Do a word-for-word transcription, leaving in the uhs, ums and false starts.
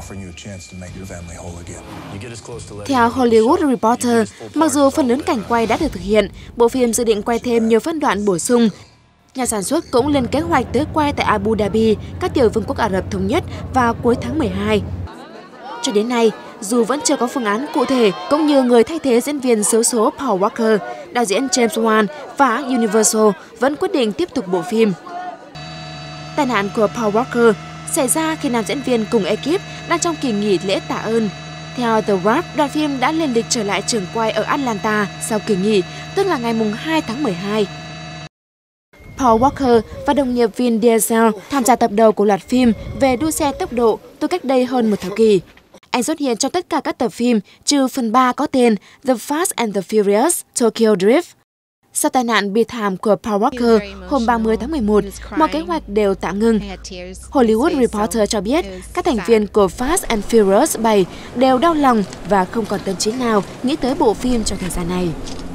Theo Hollywood Reporter, mặc dù phần lớn cảnh quay đã được thực hiện, bộ phim dự định quay thêm nhiều phân đoạn bổ sung. Nhà sản xuất cũng lên kế hoạch tới quay tại Abu Dhabi, các tiểu vương quốc Ả Rập Thống Nhất vào cuối tháng mười hai. Cho đến nay, dù vẫn chưa có phương án cụ thể cũng như người thay thế diễn viên xấu số Paul Walker, đạo diễn James Wan và Universal vẫn quyết định tiếp tục bộ phim. Tai nạn của Paul Walker xảy ra khi nam diễn viên cùng ekip đang trong kỳ nghỉ lễ tạ ơn. Theo The Wrap, đoàn phim đã lên lịch trở lại trường quay ở Atlanta sau kỳ nghỉ, tức là ngày hai tháng mười hai. Paul Walker và đồng nghiệp Vin Diesel tham gia tập đầu của loạt phim về đua xe tốc độ từ cách đây hơn một thập kỷ. Anh xuất hiện trong tất cả các tập phim trừ phần ba có tên The Fast and the Furious Tokyo Drift. Sau tai nạn bi thảm của Paul Walker hôm ba mươi tháng mười một, mọi kế hoạch đều tạm ngưng. Hollywood Reporter cho biết các thành viên của Fast and Furious bảy đều đau lòng và không còn tâm trí nào nghĩ tới bộ phim trong thời gian này.